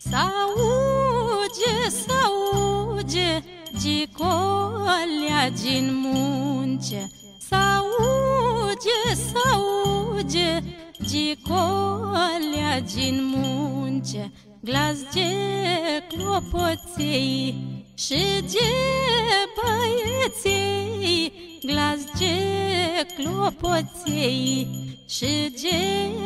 S'auge, gicolea din munce. S'auge, gicolea din munce. Glas de clopoței și de băieței. Glas de clopoței și de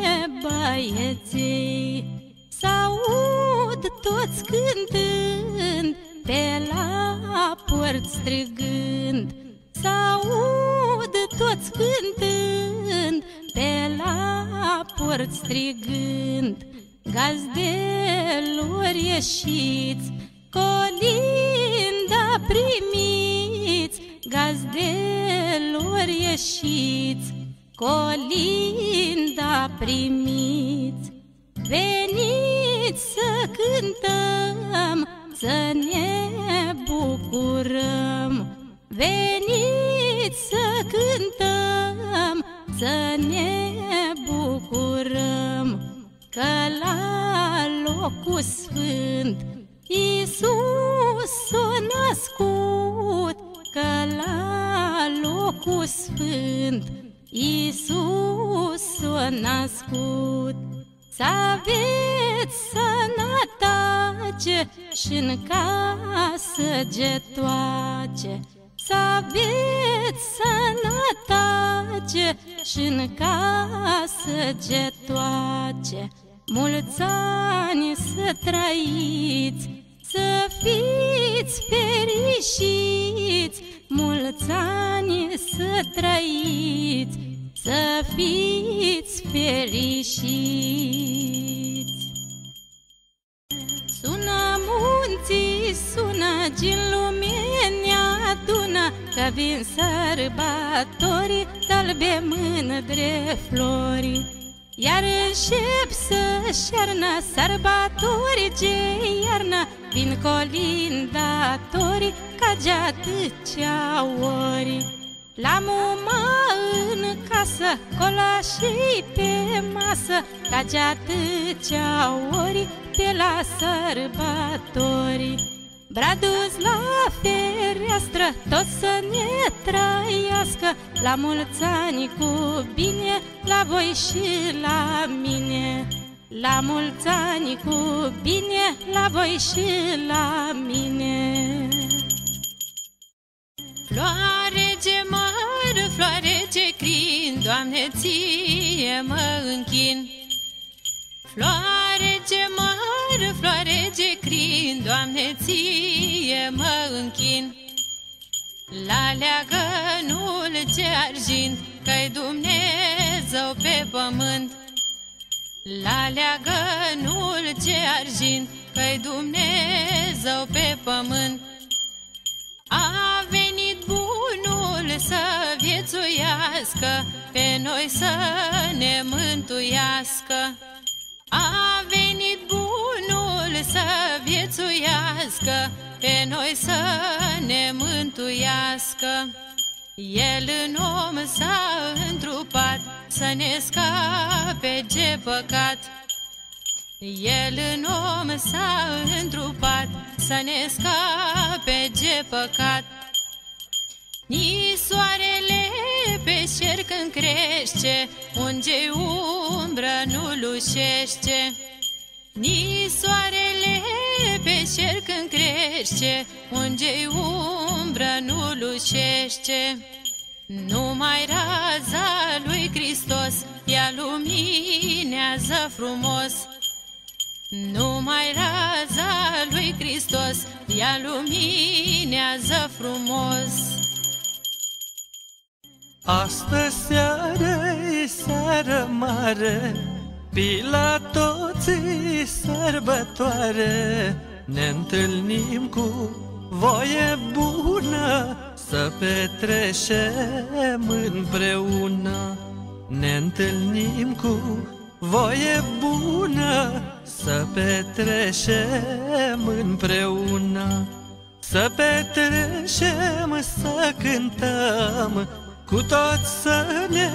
băieței. S-aud toți cântând, pe la port strigând. S-aud toți cântând, pe la port strigând. Gazdelor ieșiți, colinda primiți. Gazdelor ieșiți, colinda primiți. Veniți să cântăm, să ne bucurăm. Veniți să cântăm, să ne bucurăm. Că la locul sfânt Iisus s-a născut. Că la locul sfânt Iisus s-a născut. Să aveți sănătate și-n casă getoace. Să aveți sănătate și-n casă getoace. Mulți ani să trăiți, să fiți fericiți. Mulți ani să trăiți, să fiți fericiți. Sună munții, sună din lume ne adună, că vin sărbătorii de-albe mândre flori. Iar încep să șernă sărbători de iarnă, vin colindatorii ca de atâția ori. La muma în casă, colașii pe masă, ca de atâția ori pe la sărbători. Bradus la fereastră, tot să ne trăiască, la mulți ani cu bine, la voi și la mine. La mulți ani cu bine, la voi și la mine. Floare ce măr, floare ce crin, Doamne, ție mă închin. Floare ce măr, floare ce crin, Doamne, ție mă închin. La leagănul ce argint, că-i Dumnezeu pe pământ. La leagănul ce argint, că-i Dumnezeu pe pământ. A venit bunul să viețuiască, pe noi să ne mântuiască. A venit bunul să viețuiască, pe noi să ne mântuiască. El în om s-a întrupat, să ne scape de păcat. El în om s-a întrupat, să ne scape de păcat. Ni soarele pe cer când crește, unde umbră nu lucește. Ni soarele pe cer când crește, unde umbră nu lucește. Numai raza lui Hristos ea luminează frumos. Numai raza lui Hristos ea luminează frumos. Astă seară-i seară mare, pe la toți sărbătoare. Ne întâlnim cu voie bună, să petrecem împreună. Ne întâlnim cu voie bună, să petrecem împreună. Să petrecem, să cântăm, cu toți să ne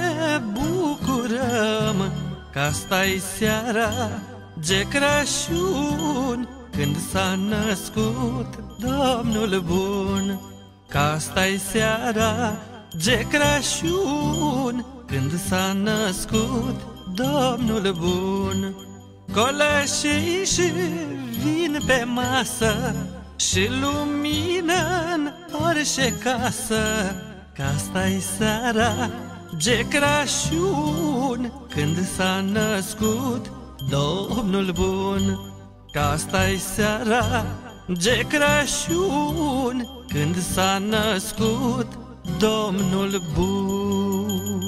bucurăm, că asta-i seara de Crăciun, când s-a născut Domnul bun. Că asta-i seara de Crăciun, când s-a născut Domnul bun. Colășii și vin pe masă și lumină în orice casă. Că asta-i seara de Crăciun, când s-a născut Domnul bun. Că asta-i seara de Crăciun, când s-a născut Domnul bun.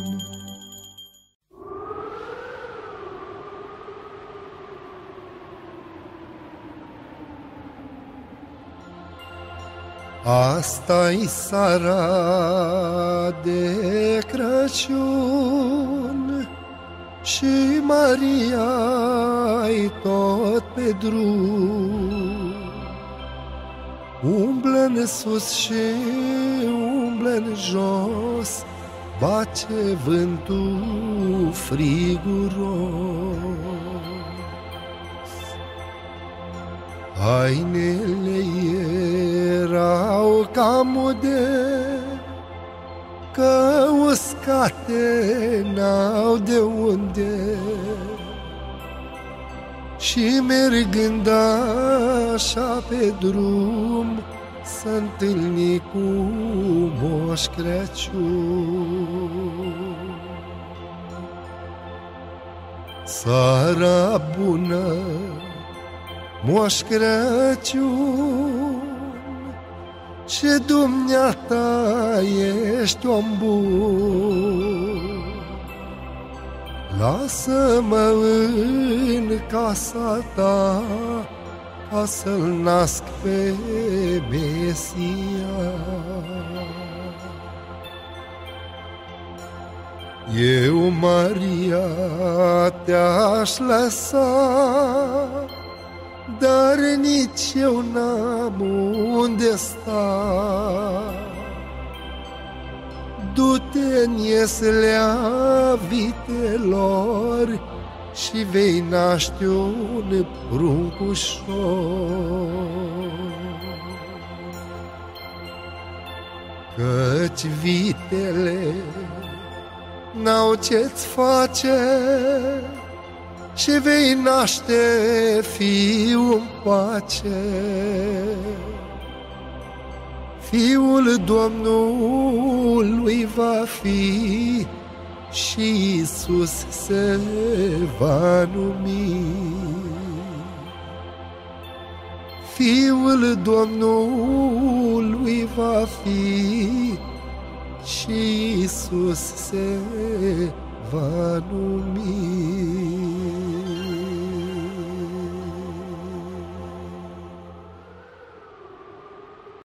Asta-i seara de Crăciun și Maria-i tot pe drum. Umblă-n sus și umblă-n jos, bate vântul friguros. Hainele erau ca mude, că uscate n-au de unde. Și mergând așa pe drum, s-a întâlnit cu Moș Crăciun. Seara bună, Moș Crăciun, ce dumneata ești om bun. Lasă-mă în casa ta ca să-l nasc pe Mesia. Eu, Maria, te-aș lăsa, dar nici eu n-am unde sta. Du-te în ieslea vitelor și vei naște un pruncușor. Căci vitele n-au ce-ți face și vei naște fiul în pace. Fiul Domnului va fi și Iisus se va numi. Fiul Domnului va fi și Iisus se va numi.